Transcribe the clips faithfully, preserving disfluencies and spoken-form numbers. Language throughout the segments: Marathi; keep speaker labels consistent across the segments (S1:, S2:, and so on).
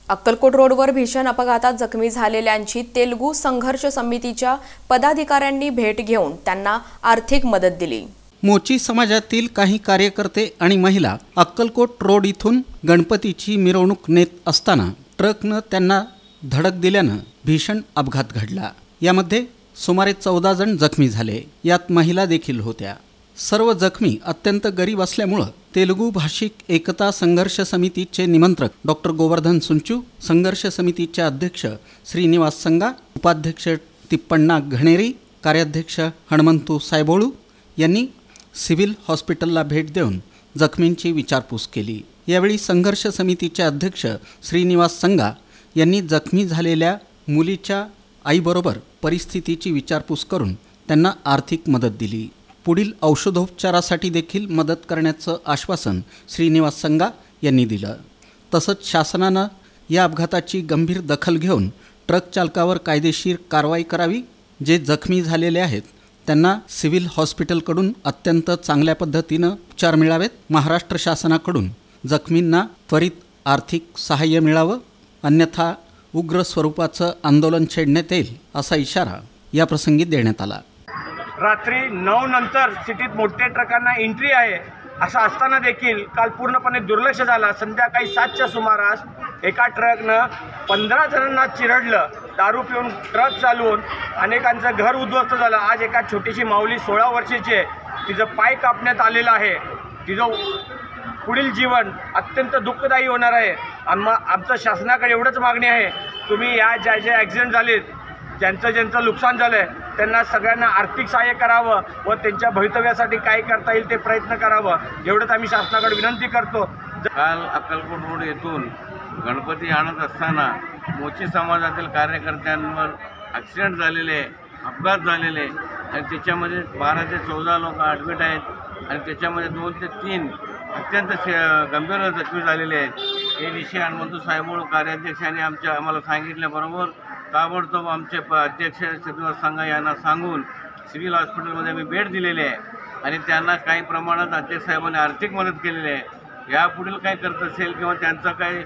S1: अक्कलकोट रोडवर भीषण अपघातात जखमी झालेल्यांची तेलुगू संघर्ष समितीच्या पदाधिकाऱ्यांनी भेट घेऊन त्यांना आर्थिक मदत दिली।
S2: मोची समाजातील काही कार्यकर्ते आणि महिला अक्कलकोट रोड इथून गणपतीची मिरवणूक नेत असताना ट्रकनं त्यांना धडक दिल्यानं भीषण अपघात घडला। यामध्ये सुमारे चौदा जण जखमी झाले, यात महिला देखील होत्या। सर्व जखमी अत्यंत गरीब असल्यामुळे तेलुगू भाषिक एकता संघर्ष समितीचे निमंत्रक डॉक्टर गोवर्धन सुंचू, संघर्ष समितीचे अध्यक्ष श्रीनिवास संगा, उपाध्यक्ष तिप्पण्णा घणेरी, कार्याध्यक्ष हनुमंतू सायबोळू यांनी सिव्हिल हॉस्पिटलला भेट देऊन जखमींची विचारपूस केली। यावेळी संघर्ष समितीचे अध्यक्ष श्रीनिवास संगा यांनी जखमी झालेल्या मुलीच्या आईबरोबर परिस्थितीची विचारपूस करून त्यांना आर्थिक मदत दिली। पुढील औषधोपचारासाठी देखील मदत करण्याचं आश्वासन श्रीनिवास संगा यांनी दिलं। तसंच शासनानं या अपघाताची गंभीर दखल घेऊन ट्रक चालकावर कायदेशीर कारवाई करावी। जे जखमी झालेले आहेत त्यांना सिव्हिल हॉस्पिटलकडून अत्यंत चांगल्या पद्धतीनं उपचार मिळावेत। महाराष्ट्र शासनाकडून जखमींना त्वरित आर्थिक सहाय्य मिळावं, अन्यथा उग्र स्वरूपाचं आंदोलन छेडण्यात येईल असा इशारा या प्रसंगी देण्यात आला।
S3: रात्री नऊ नंतर सिटीत मोठ्या ट्रकांना एंट्री आहे असं असताना देखील काल पूर्णपणे दुर्लक्ष झालं। संध्याकाळी सातच्या सुमारास एका ट्रकनं पंधरा जणांना चिरडलं। दारू पिऊन ट्रक चालवून अनेकांचं घर उद्ध्वस्त झालं। आज एका छोटीशी माऊली सोळा वर्षाची आहे, तिचं पाय कापण्यात आलेलं आहे। तिचं पुढील जीवन अत्यंत दुःखदायी होणार आहे। आणि मग आमचं शासनाकडे एवढंच मागणी आहे, तुम्ही या ज्या ज्या ॲक्सिडेंट झालेत, ज्यांचं ज्यांचं नुकसान झालं आहे त्यांना सगळ्यांना आर्थिक सहाय्य करावं व त्यांच्या भवितव्यासाठी काय करता येईल ते प्रयत्न करावं, एवढंच आम्ही शासनाकडे विनंती करतो।
S4: काल अक्कलकोट रोड येथून गणपती आणत असताना मोची समाजातील कार्यकर्त्यांवर ॲक्सिडेंट झालेले, अपघात झालेले आणि त्याच्यामध्ये बारा ते चौदा लोक ॲडमिट आहेत आणि त्याच्यामध्ये दोन ते तीन अत्यंत गंभीर जखमी झालेले आहेत। हे विषय हनुमंतू सायबोळू कार्याध्यक्षांनी आमच्या आम्हाला सांगितल्याबरोबर ताबडतोब आमचे प अध्यक्ष श्रीनिवास संगा यांना सांगून सिव्हिल हॉस्पिटलमध्ये मी भेट दिलेली आहे आणि त्यांना काही प्रमाणात अध्यक्ष साहेबांनी आर्थिक मदत केलेली आहे। यापुढील काय करत असेल किंवा त्यांचं काही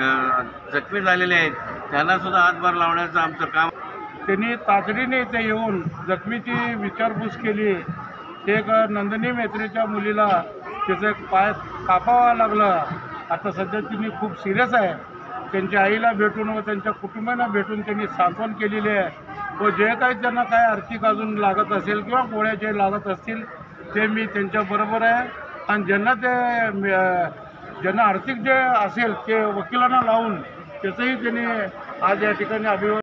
S4: जखमी झालेले आहेत त्यांनासुद्धा हातभार लावण्याचं आमचं काम।
S5: त्यांनी तातडीने इथे येऊन जखमीची विचारपूस केली। एक नंदिनी मेत्रेच्या मुलीला त्याचं एक पाय कापावा लागला। आता सध्या तिने खूप सिरियस आहे। त्यांच्या आईला भेटून व त्यांच्या कुटुंबांना भेटून त्यांनी सांत्वन केलेले आहे व जे काही त्यांना काय आर्थिक अजून लागत असेल किंवा गोळ्या जे लागत असतील ते मी त्यांच्याबरोबर आहे। आणि ज्यांना ते ज्यांना आर्थिक जे असेल ते वकिलांना लावून त्याचंही त्यांनी आज या ठिकाणी अभिवादन